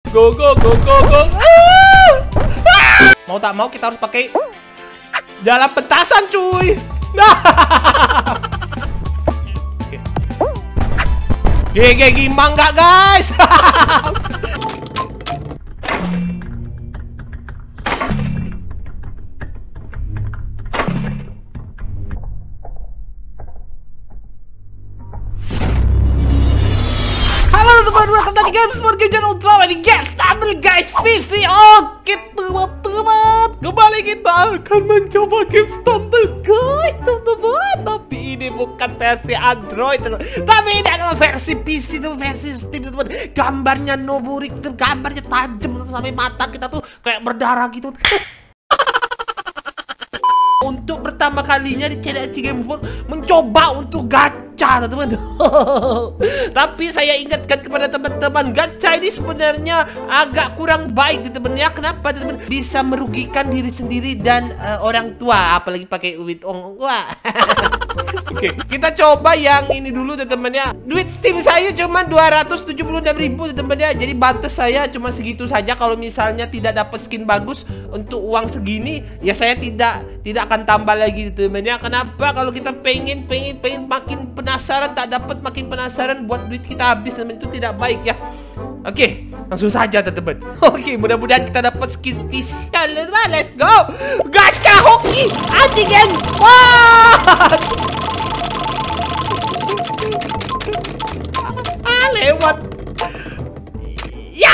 Go go go go go. Mau tak mau kita harus pakai jalan petasan, cuy. Nah. GG gimang nggak, guys? Welcome to the Games for Game Channel Drama di Games Stumble Guide 50. Oke teman-teman, kembali kita akan mencoba Game Stumble Guide, teman-teman. Tapi ini bukan versi Android, tapi ini adalah versi PC, tuh versi Steam, teman-teman. Gambarnya noburik, gambarnya tajam sampai mata kita tuh kayak berdarah gitu. Untuk pertama kalinya di channel Game mencoba untuk gacha, teman-teman. Tapi saya ingatkan kepada teman-teman, gacha ini sebenarnya agak kurang baik, teman-teman ya. Kenapa, teman-teman? Bisa merugikan diri sendiri dan orang tua, apalagi pakai duit wah. Oke, kita coba yang ini dulu, teman-teman ya. Duit Steam saya cuma 276.000, teman-teman ya. Jadi batas saya cuma segitu saja. Kalau misalnya tidak dapat skin bagus untuk uang segini, ya saya tidak akan tambah lagi, teman-teman ya. Kenapa? Kalau kita pengen makin penasaran, tak dapat makin penasaran, buat duit kita habis, teman-teman. Itu tidak baik ya. Oke, langsung saja, teman-teman. Oke, mudah-mudahan kita dapat skin spesial, teman-teman. Let's go. Gacha hoki anjing. Wah. Lewat. Ya.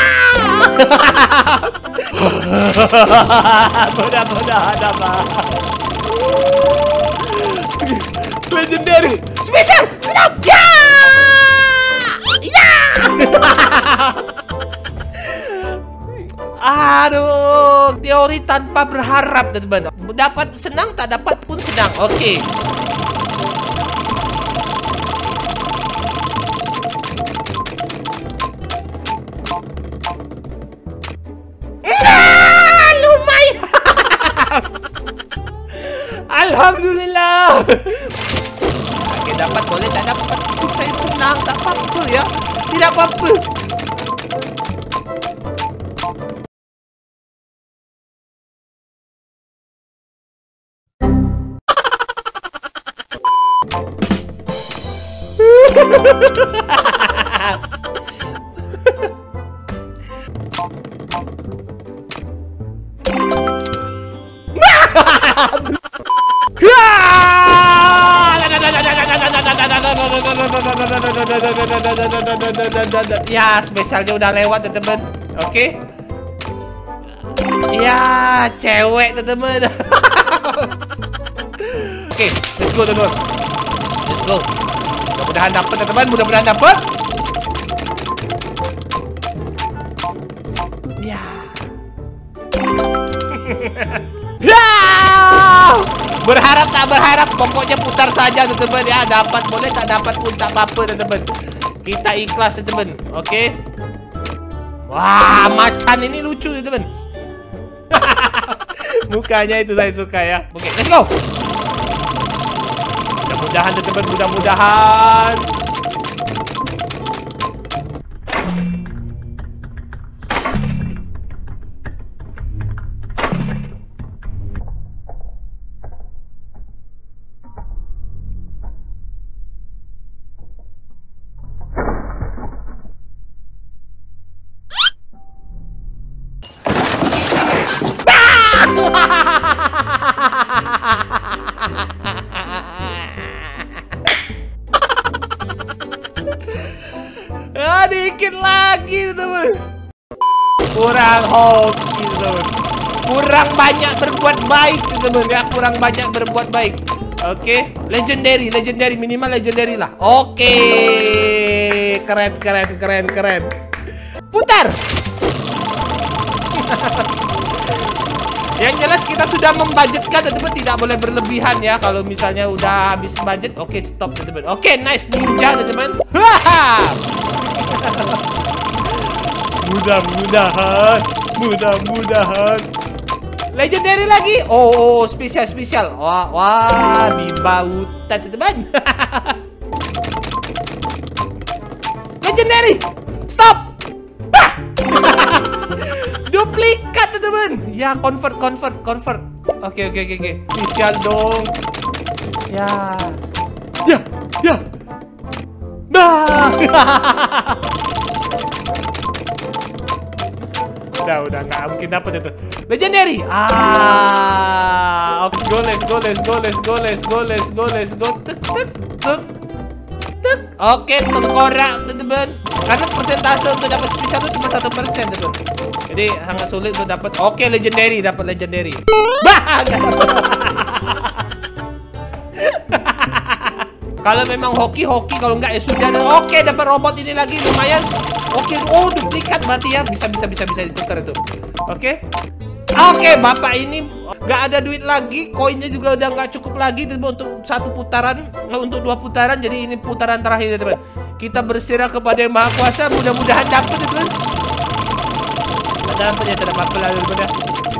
Mudah-mudahan apa? Legendary spesial. Ya. Ya. Aduh, teori tanpa berharap, teman-teman. Dapat senang, tak dapat pun senang. Oke. Alhamdulillah. Oke, dapat boleh, tak dapat saya senang, tak apa-apa ya. Tidak apa-apa. Ya, spesialnya udah lewat, teman-teman. Oke. Ya, cewek, teman-teman. Oke, let's go, teman-teman. Let's go. Mudah-mudahan dapat, teman-teman. Mudah-mudahan dapat. Ya. Ya. Berharap tak berharap, pokoknya putar saja, teman-teman ya. Dapat boleh, tak dapat pun tak apa-apa, teman-teman. Kita ikhlas, teman-teman. Oke. Wah, macan ini lucu, teman-teman. Mukanya itu saya suka ya. Oke, let's go. Mudah-mudahan, teman-teman, mudah-mudahan. Dikit lagi, teman. Kurang hoki, teman. Kurang banyak berbuat baik, teman ya. Kurang banyak berbuat baik. Oke, legendary minimal legendary lah. Oke, keren. Putar. Yang jelas kita sudah membudgetkan, teman-teman, tidak boleh berlebihan ya. Kalau misalnya udah habis budget, oke, stop, teman-teman. Oke, nice ninja, teman-teman. Mudah-mudahan legendary lagi. Oh, spesial. Wah, bimba hutan, teman-teman. Legendary. Stop. Duplikat teman-teman. Ya, convert. Oke. Spesial dong. Ya. Nah. Udah nggak mungkin dapat itu. Legendary. Oke, let's go. Tek. Oke, tengkorak teman-teman. Karena persentase untuk dapat spesial itu cuma 1%, teman. Jadi sangat sulit untuk dapat. Oke, legendary, dapat legendary. Kalau memang hoki, kalau enggak ya sudah. Oke, dapat robot ini lagi lumayan. Oke, duplikat berarti ya. Bisa ditukar itu. Oke, bapak ini nggak ada duit lagi, koinnya juga udah nggak cukup lagi untuk satu putaran, untuk 2 putaran. Jadi ini putaran terakhir ya teman. Kita berserah kepada Yang Maha Kuasa, mudah-mudahan dapat ya teman. Dapat ya, tidak apa-apa lah teman ya.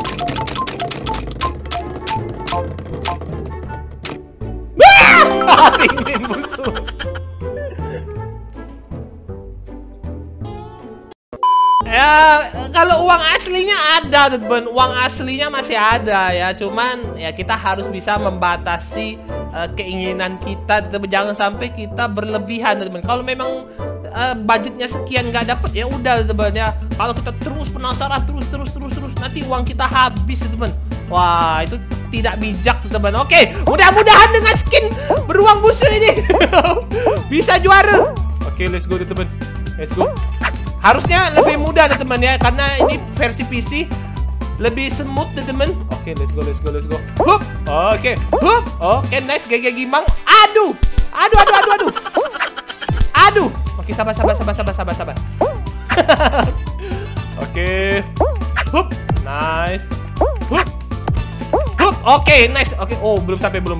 Ingin musuh. Ya, kalau uang aslinya ada, teman. Uang aslinya masih ada ya. Cuman ya kita harus bisa membatasi keinginan kita, teman. Jangan sampai kita berlebihan, teman. Kalau memang budgetnya sekian nggak dapet ya udah, teman ya. Kalau kita terus penasaran terus nanti uang kita habis, teman. Wah, itu tidak bijak, teman. Oke, mudah-mudahan dengan skin beruang busuk ini bisa juara. Oke, let's go, teman. Let's go. Harusnya lebih mudah, teman ya, karena ini versi PC lebih smooth, teman. Oke, let's go. Hup. Oke, hup. Oke, nice. GG Gimang. Aduh. Oke, sabar. Oke. Hup. Nice. Hup. Oke, nice. Oke, belum sampai, belum.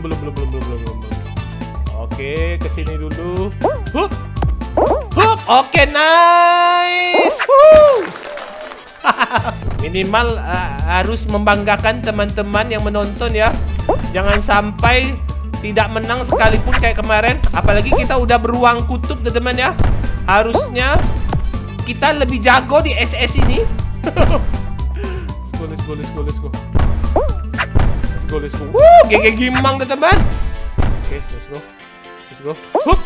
Oke, kesini dulu. Hup. Oke, nice. Minimal harus membanggakan teman-teman yang menonton ya. Jangan sampai tidak menang sekalipun kayak kemarin. Apalagi kita udah beruang kutub, teman ya. Harusnya kita lebih jago di SS ini. Let's go. GG Gimang, teman. Oke, let's go. Hup.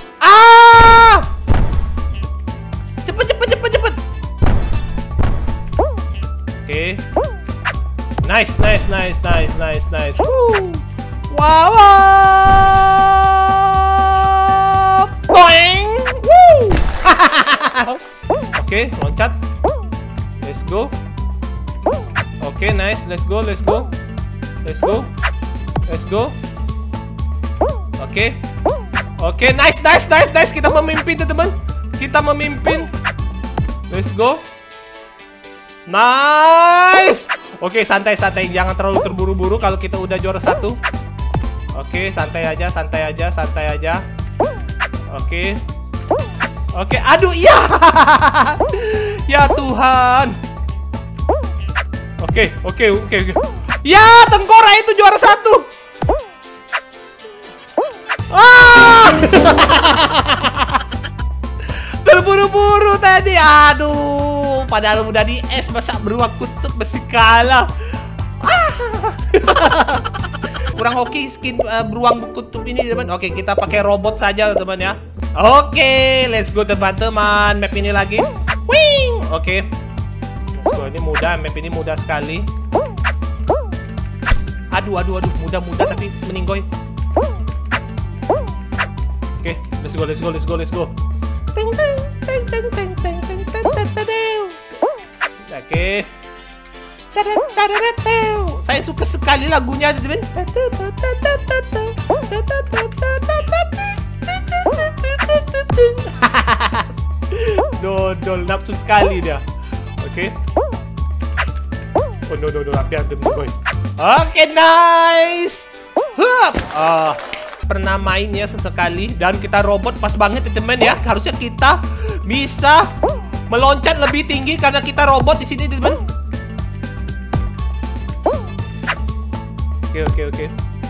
Cepet. Oke. Nice. Wow. Boing. Oke, loncat. Let's go. Oke, nice. Let's go. Oke, nice. Kita memimpin, teman. Let's go. Nice. Oke, santai. Jangan terlalu terburu-buru kalau kita udah juara 1. Oke, santai aja. Oke, aduh, iya. Ya Tuhan. Oke. Ya, tengkorak itu juara 1. Terburu-buru tadi. Aduh, padahal udah di es, masa beruang kutub besi kalah. Kurang hoki skin beruang kutub ini, teman. Oke, kita pakai robot saja, teman ya. Oke, let's go, teman-teman. Map ini lagi. Wing. Oke. Let's go. Ini mudah, map ini mudah sekali. Aduh, mudah tapi meninggoy. Oke, let's go. Oke. Saya suka sekali lagunya, teman. Dodol, nafsu sekali dia. Oke. Oh no, apian teman. Oke, nice. Hup. Pernah main ya sesekali, dan kita robot pas banget ya, teman ya. Harusnya kita bisa meloncat lebih tinggi karena kita robot di sini, teman. Oke.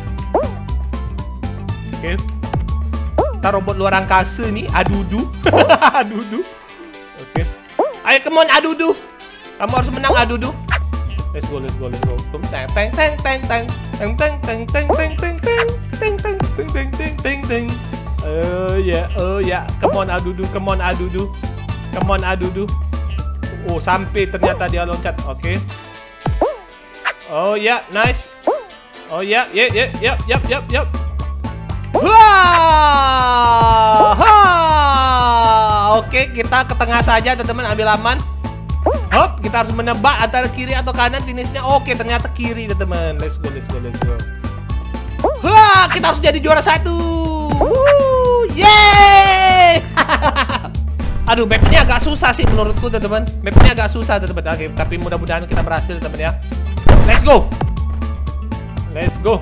Kita robot luar angkasa nih, Adudu. Oke. Ayo, come on, Adudu. Kamu harus menang, Adudu. Let's go, let's go, let's go. Teng teng teng teng teng teng teng teng teng teng teng teng teng teng teng teng teng teng. Oh ya, come on Adudu, come on Adudu, come on Adudu. Oh, sampai ternyata dia loncat. Oke. Oh ya, nice. Oh ya, yap. Wah, oke, kita ke tengah saja teman-teman, ambil aman. Hop, kita harus menebak antara kiri atau kanan finishnya. Oke, ternyata kiri teman-teman. Let's go, let's go, let's go. Wah, kita harus jadi juara 1. Yeay. Aduh, mapnya agak susah sih menurutku teman-teman. Mapnya agak susah teman-teman. Oke, tapi mudah-mudahan kita berhasil teman-teman ya. Let's go. Let's go.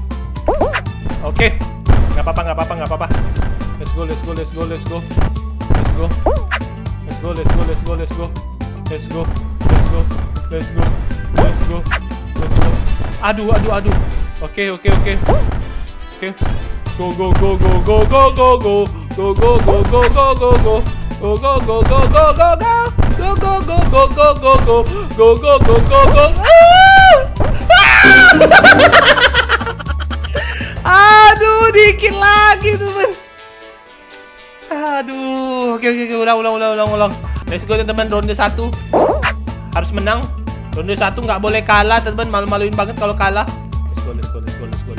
Oke. Nggak apa-apa. Let's go. Aduh. Oke. Go. Aduh, dikit lagi teman. Aduh, oke, ulang. Let's go teman-teman, ronde 1 harus menang. Ronde 1 nggak boleh kalah teman-teman, malu-maluin banget kalau kalah. Let's go.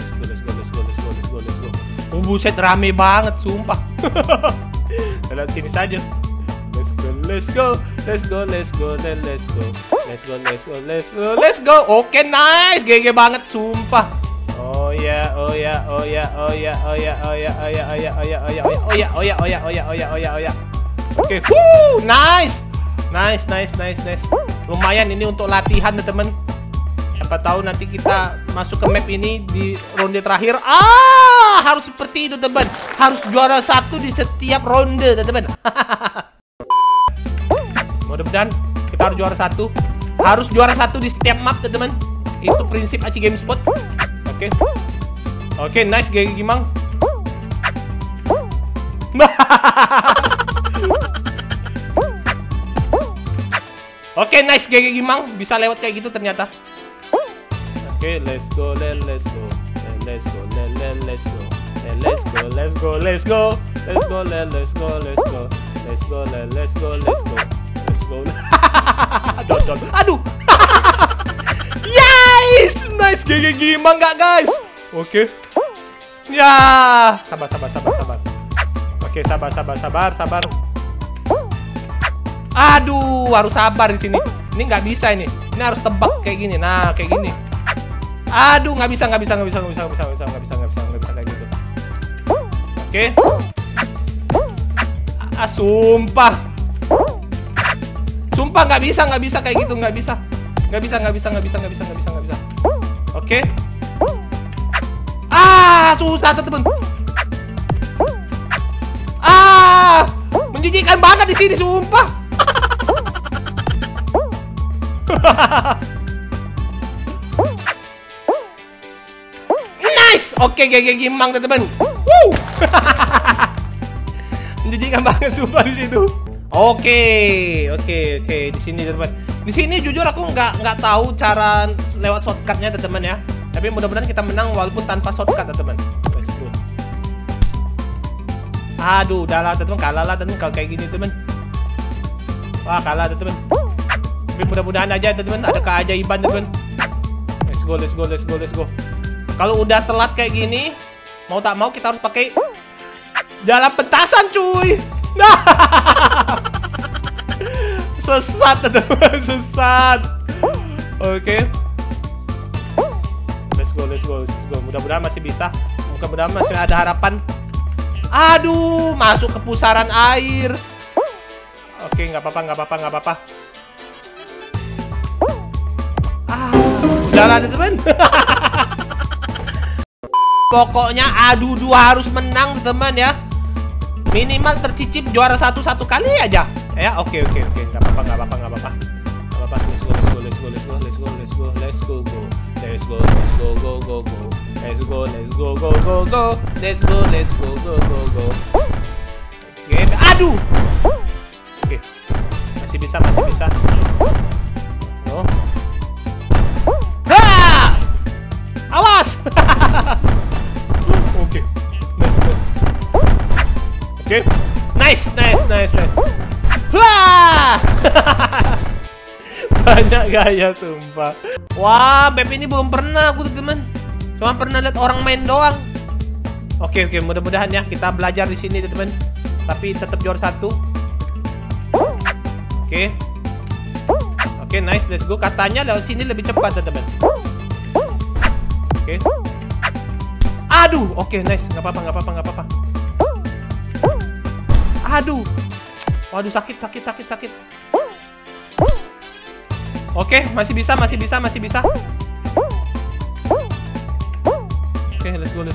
Oh, buset, rame banget sumpah. Lihat sini saja. Let's go. Oke, nice. GG banget sumpah. Oh ya. Oke, nice. Lumayan ini untuk latihan teman-teman. Siapa tahu nanti kita masuk ke map ini di ronde terakhir. Harus seperti itu teman. Harus juara 1 di setiap ronde teman-teman. Mudah-mudahan kita harus juara 1. Harus juara 1 di setiap map teman-teman. Itu prinsip Aci Game Spot. Oke, nice GG Gimang. Oke, nice GG Gimang. Bisa lewat kayak gitu ternyata. Oke, let's go. Aduh. Yes, nice GG Gimang nggak guys? Oke. Ya, sabar. Oke, sabar. Aduh, harus sabar di sini. Ini nggak bisa ini. Ini harus tebak kayak gini. Nah, kayak gini. Aduh, nggak bisa kayak gitu. Oke. Sumpah nggak bisa kayak gitu, nggak bisa. Oke. Susah teman. Menjijikkan banget di sini, sumpah. Nice. Oke, GG Gimang teman-teman. Menjijikkan banget sumpah di situ. Oke. Di sini teman-teman. Di sini jujur aku nggak tahu cara lewat shortcutnya teman-teman ya. Tapi mudah-mudahan kita menang walaupun tanpa shortcut teman-teman. Let's go. Aduh, udahlah teman-teman, kalah lah teman-teman kalau kayak gini teman. Wah, kalah teman-teman. Tapi mudah-mudahan aja teman-teman ada keajaiban teman. Let's go. Kalau udah telat kayak gini, mau tak mau kita harus pakai jalan petasan cuy. Nah. Sesat teman-teman, sesat. Oke. Let's go. Mudah-mudahan masih bisa. Mudah-mudahan masih ada harapan. Aduh, masuk ke pusaran air. Oke, nggak apa-apa. Udah lah teman. Pokoknya Adudu harus menang teman ya. Minimal tercicip juara 1 kali aja. Ya, oke. Nggak apa-apa. Let's go. Oke, aduh. Oke. Masih bisa. Nice. Wah. Banyak gaya sumpah. Wah, map ini belum pernah aku teman. Cuma pernah lihat orang main doang. Oke, mudah-mudahan ya kita belajar di sini teman. Tapi tetap juara 1. Oke, nice, let's go. Katanya lewat sini lebih cepat teman. Oke. Aduh, oke, nice. Nggak apa-apa. Aduh. Waduh, sakit. Oke, masih bisa. Oke, let's go.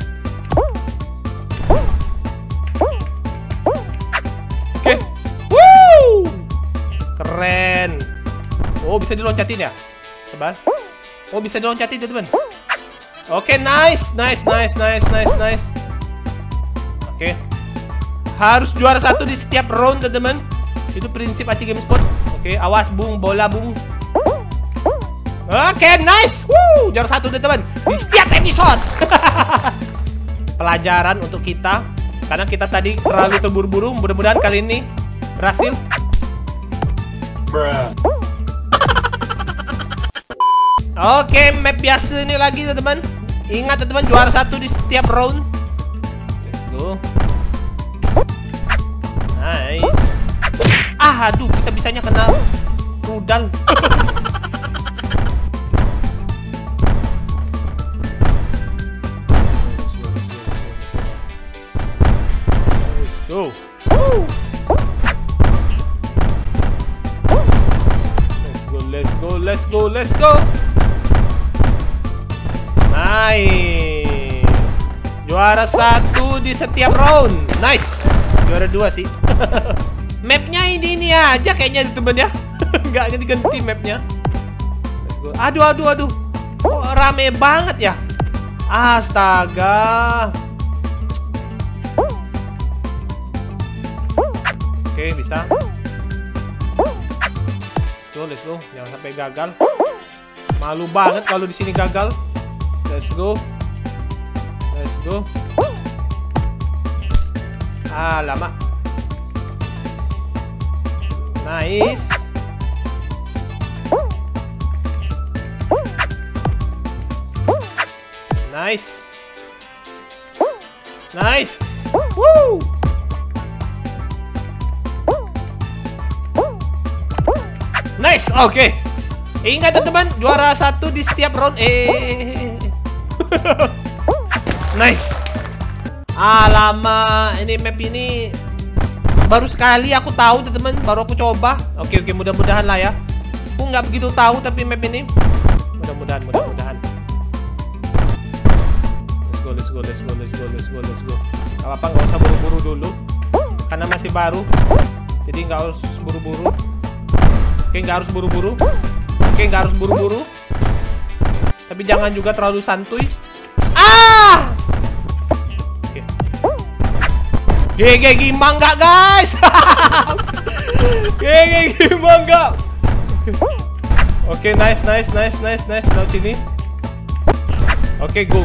Oke. Woo! Keren. Oh, bisa diloncatin ya? Coba. Oh, bisa diloncatin teman. Oke, nice. Oke. Harus juara 1 di setiap round, teman-teman. Itu prinsip Aci Game Spot. Oke, awas bung, bola bung. Oke, nice. Woo, juara 1, teman-teman. Di setiap episode. Pelajaran untuk kita. Karena kita tadi terlalu terburu-buru. Mudah-mudahan kali ini berhasil. Oke, map biasa ini lagi, teman-teman. Ingat, teman-teman, juara 1 di setiap round. Let's go. Nice. Aduh, bisa-bisanya kena rudal. Let's go. Let's go. Nice. Juara 1 di setiap round. Nice. Juara 2 sih. Mapnya ini aja kayaknya temen ya. Nggak ganti-ganti mapnya. Let's go. Aduh. Oh, rame banget ya. Astaga. Oke, bisa. Let's go. Jangan sampai gagal. Malu banget kalau di sini gagal. Let's go. Lama. Nice. Woo. Nice. Oke. Ingat teman-teman, juara 1 di setiap round. Nice. Lama ini map ini baru sekali aku tahu teman-teman, baru aku coba. Oke, mudah-mudahan lah ya. Aku nggak begitu tahu tapi map ini. Mudah-mudahan. Let's go. Apa nggak usah buru-buru dulu. Karena masih baru. Jadi nggak harus buru-buru. Oke, nggak harus buru-buru. Tapi jangan juga terlalu santuy. Oke. GG gimbang nggak, guys? GG gimbang nggak? Oke, nice. Dari sini. Oke, go.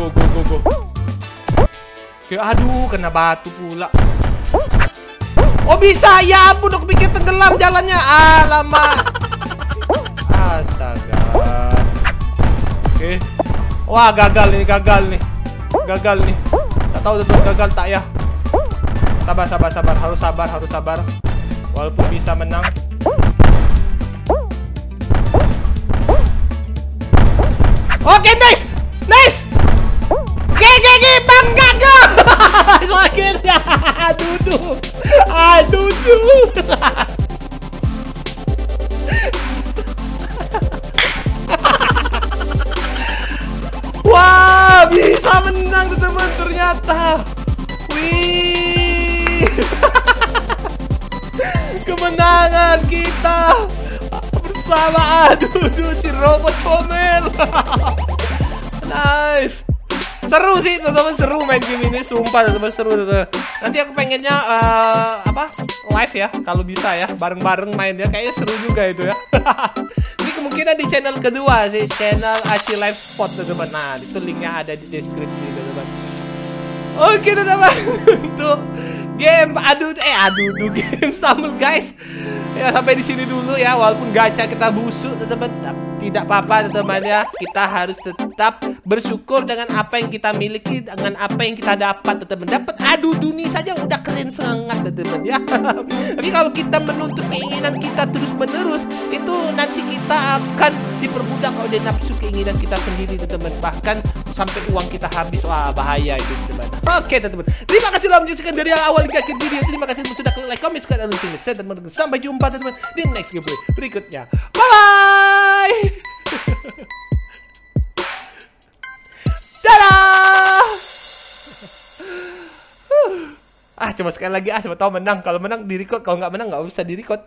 Oke, aduh, kena batu pula. Oh, bisa. Ya ampun, aku pikir tenggelam jalannya. Lama. Astaga. Oke. Wah, gagal nih. Tak tahu betul gagal tak ya. Sabar. Harus sabar. Walaupun bisa menang. Oke, nice. GG bangga kau. Akhirnya. Aduh. Wah, bisa menang teman-teman ternyata. Wih. Kemenangan kita bersama. Aduh, si robot komel. Nice. Seru sih teman-teman, seru main game ini, sumpah teman-teman, seru teman-teman. Nanti aku pengennya live ya, kalau bisa ya, bareng-bareng mainnya, kayaknya seru juga itu ya. Ini kemungkinan di channel kedua sih, channel Aci Live Spot teman-teman. Nah, itu linknya ada di deskripsi teman-teman. Oke teman-teman, untuk game adu game Stumble guys. Ya sampai di sini dulu ya, walaupun gacha kita busuk teman-teman, tidak apa-apa teman-teman ya. Kita harus tetap bersyukur dengan apa yang kita miliki, dengan apa yang kita dapat teman-teman. Dapat adu dunia saja udah keren sangat teman-teman ya. Tapi kalau kita menuntut keinginan kita terus-menerus, itu nanti kita akan diperbudak oleh nafsu keinginan kita sendiri teman-teman. Bahkan sampai uang kita habis. Wah, bahaya itu teman-teman. Oke teman-teman, terima kasih telah menyaksikan dari awal hingga akhir video. Terima kasih sudah klik like, comment, subscribe, dan share teman-teman. Sampai jumpa teman-teman di next gameplay berikutnya. Bye. Dadah. Coba sekali lagi coba tahu menang. Kalau menang di record, kalau nggak menang nggak usah di record.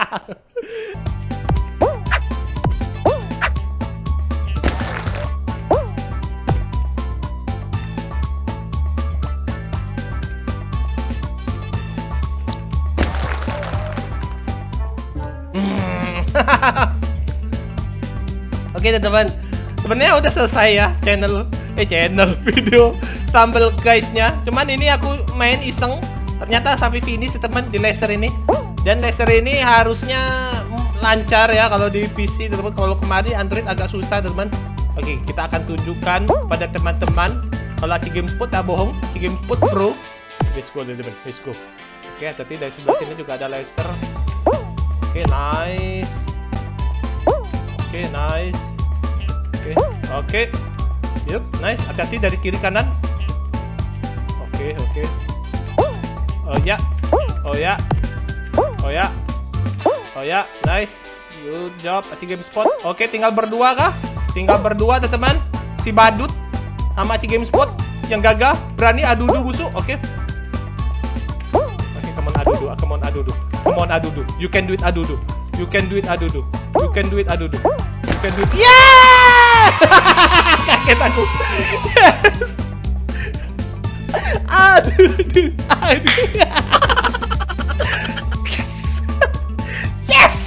Oke teman-teman, sebenarnya udah selesai ya channel video Stumble guys-nya. Cuman ini aku main iseng, ternyata sampai finish teman di laser ini. Dan laser ini harusnya lancar ya kalau di PC teman-teman. Kalau kemarin Android agak susah teman-teman. Oke, kita akan tunjukkan pada teman-teman kalau Cigameput bohong, Cigameput Pro. Let's go teman-teman, let's go. Oke, tapi dari sebelah sini juga ada laser. Oke, nice. Oke, nice. Oke. Yup, nice. Hati-hati dari kiri kanan. Oke. Oh ya. Nice. Good job. Cigamespot. Oke, tinggal berdua kah? Tinggal berdua teman-teman. Si Badut sama Cigamespot yang gagah berani adu-adu busuk. Oke. Oke, come on adu-adu. Come on adu-adu. You can do it adu-adu. You can do it adu-adu. You can do it adu-adu. You can do it. Yeah! Kaget aku. Yes. Adu-adu. Yes.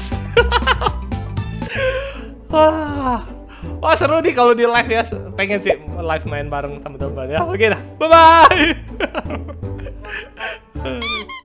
Wah, seru nih kalau di live ya. Pengen sih live main bareng teman-teman ya. Oke dah. Bye bye.